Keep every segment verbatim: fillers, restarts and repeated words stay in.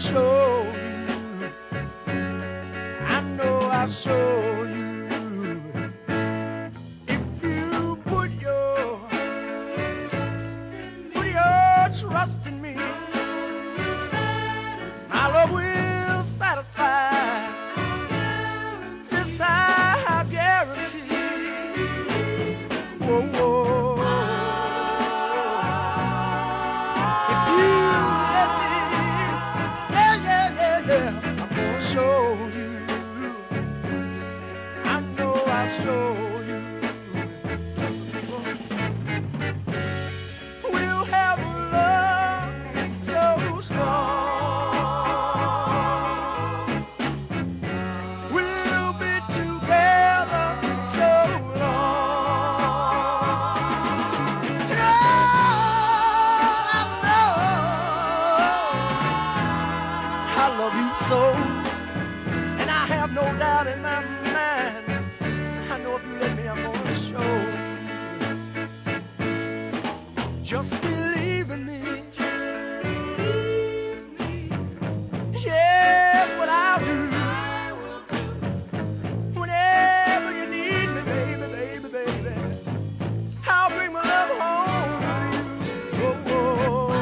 show you. I know I'll show you. If you put your put your trust in me, my love will satisfy. This I guarantee. Whoa, whoa. If you let me, yeah, yeah, yeah, yeah, I'm gonna show you. I know I'll show you. Listen, we'll have a love so strong. We'll be together so long. You know, I know I love you so, and I have no doubt in my mind. I know if you let me, I'm gonna show you. Just believe in me. Yes, what I'll do. Whenever you need me, baby, baby, baby, I'll bring my love home to you. Oh, oh,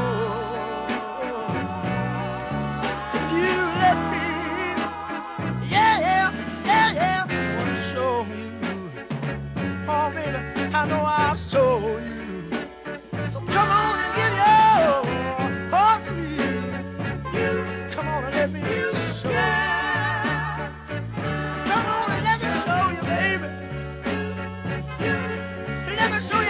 oh. If you let me, yeah, yeah, yeah, yeah, I'm gonna show you. Oh, baby, I know I'll show you. So come on and give your heart to me. Come on and let me show you. Come on and let me show you, baby. Let me show